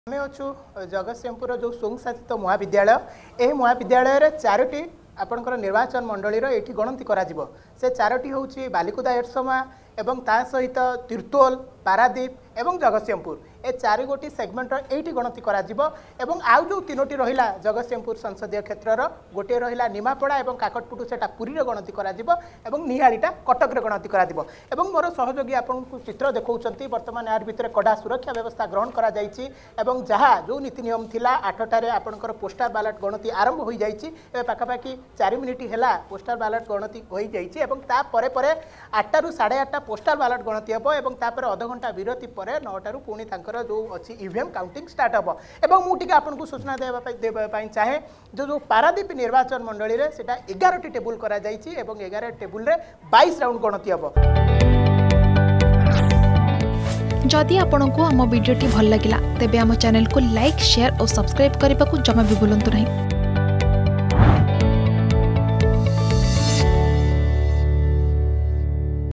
आम अच्छु जगतसिंहपुर जो सुंग शासित महाविद्यालय यह महाविद्यालय चारोटी आपणकर निर्वाचन मंडलीर ये गणति करा से चारोटी हूँ बालिकुदा एरसमा एवं ता सहित तिर्तोल पारादीप एवं जगतसिंहपुर ए चारि गोटी सेगमेंटर ये गणति करा एवं आउ जो तीनोटी रहिला जगतसिंहपुर संसदीय क्षेत्रर गोटे रहिला निमापड़ा एवं काकटपुटु सेटा पुरी रे गणति करा एवं निहारीटा कटक रे गणति करा एवं मोर सहयोगी आपनको चित्र देखौचंती वर्तमान यार भितर कड़ा सुरक्षा व्यवस्था ग्रहण करा जायछि एवं जहा जो नीति नियम थिला 8टारे आपणकर पोस्टल बैलेट गणति आरंभ होई जायछि ए पाखापाखि 4 मिनिट हेला पोस्टल बैलेट गणति होई जायछि एवं ता परे परे 8 रु 8:30 पोस्टल बैलेट गणति हेबो एवं ता परे आधा घंटा विरति परे 9 पुणी तांकर जो अच्छी ईवीएम काउंटिंग स्टार्ट हम एवं मुझे आपको सूचना देवाई चाहे जो पारादीप निर्वाचन मंडली रे सेटा 11टी टेबुल करा जायछि एवं 11 टेबुल रे 22 राउंड गणति हम। जदि आपंक आम भिडी भल लगा तेब आम चैनल को लाइक शेयर और सब्सक्राइब करने को जमा भी भूलु नहीं।